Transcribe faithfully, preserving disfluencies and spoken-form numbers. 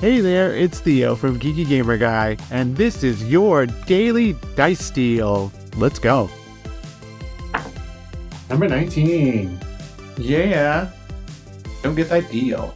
Hey there, it's Theo from Geeky Gamer Guy, and this is your daily dice deal. Let's go. Number nineteen. Yeah, don't get that deal.